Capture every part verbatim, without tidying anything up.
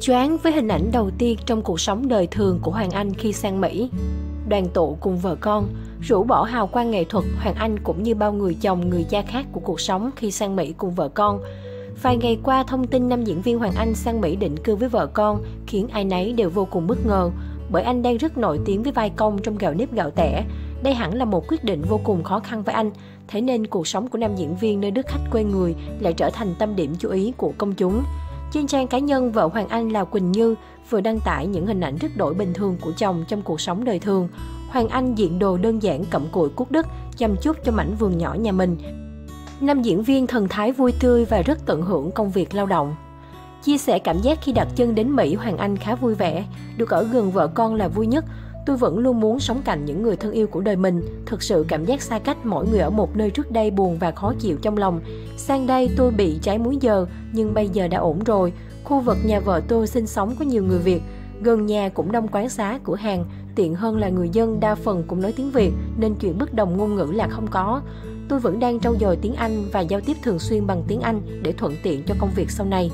Choáng với hình ảnh đầu tiên trong cuộc sống đời thường của Hoàng Anh khi sang Mỹ. Đoàn tụ cùng vợ con, rũ bỏ hào quang nghệ thuật, Hoàng Anh cũng như bao người chồng, người cha khác của cuộc sống khi sang Mỹ cùng vợ con. Vài ngày qua, thông tin nam diễn viên Hoàng Anh sang Mỹ định cư với vợ con khiến ai nấy đều vô cùng bất ngờ, bởi anh đang rất nổi tiếng với vai công trong Gạo nếp gạo tẻ. Đây hẳn là một quyết định vô cùng khó khăn với anh, thế nên cuộc sống của nam diễn viên nơi đất khách quê người lại trở thành tâm điểm chú ý của công chúng. Trên trang cá nhân, vợ Hoàng Anh là Quỳnh Như vừa đăng tải những hình ảnh rất đổi bình thường của chồng trong cuộc sống đời thường. Hoàng Anh diện đồ đơn giản cặm cụi cuốc đất, chăm chút cho mảnh vườn nhỏ nhà mình. Nam diễn viên thần thái vui tươi và rất tận hưởng công việc lao động. Chia sẻ cảm giác khi đặt chân đến Mỹ, Hoàng Anh khá vui vẻ. Được ở gần vợ con là vui nhất. Tôi vẫn luôn muốn sống cạnh những người thân yêu của đời mình. Thực sự cảm giác xa cách mỗi người ở một nơi trước đây buồn và khó chịu trong lòng. Sang đây tôi bị trái múi giờ, nhưng bây giờ đã ổn rồi. Khu vực nhà vợ tôi sinh sống có nhiều người Việt. Gần nhà cũng đông quán xá, cửa hàng. Tiện hơn là người dân đa phần cũng nói tiếng Việt, nên chuyện bất đồng ngôn ngữ là không có. Tôi vẫn đang trau dồi tiếng Anh và giao tiếp thường xuyên bằng tiếng Anh để thuận tiện cho công việc sau này.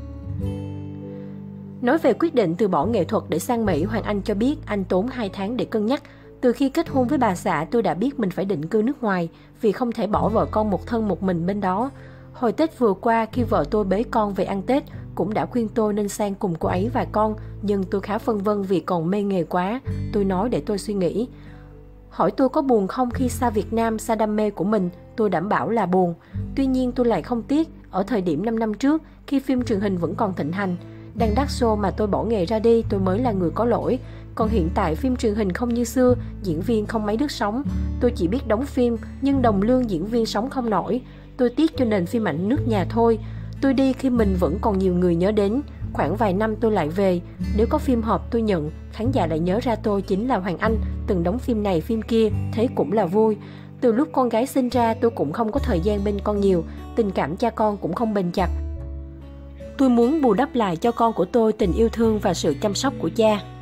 Nói về quyết định từ bỏ nghệ thuật để sang Mỹ, Hoàng Anh cho biết anh tốn hai tháng để cân nhắc. Từ khi kết hôn với bà xã, tôi đã biết mình phải định cư nước ngoài vì không thể bỏ vợ con một thân một mình bên đó. Hồi Tết vừa qua, khi vợ tôi bế con về ăn Tết, cũng đã khuyên tôi nên sang cùng cô ấy và con, nhưng tôi khá phân vân vì còn mê nghề quá. Tôi nói để tôi suy nghĩ. Hỏi tôi có buồn không khi xa Việt Nam, xa đam mê của mình, tôi đảm bảo là buồn. Tuy nhiên tôi lại không tiếc, ở thời điểm năm năm trước, khi phim truyền hình vẫn còn thịnh hành, đang đắt show mà tôi bỏ nghề ra đi, tôi mới là người có lỗi. Còn hiện tại phim truyền hình không như xưa, diễn viên không mấy đứt sóng. Tôi chỉ biết đóng phim, nhưng đồng lương diễn viên sống không nổi. Tôi tiếc cho nền phim ảnh nước nhà thôi. Tôi đi khi mình vẫn còn nhiều người nhớ đến. Khoảng vài năm tôi lại về. Nếu có phim hợp tôi nhận, khán giả lại nhớ ra tôi chính là Hoàng Anh, từng đóng phim này phim kia, thế cũng là vui. Từ lúc con gái sinh ra tôi cũng không có thời gian bên con nhiều, tình cảm cha con cũng không bền chặt. Tôi muốn bù đắp lại cho con của tôi tình yêu thương và sự chăm sóc của cha.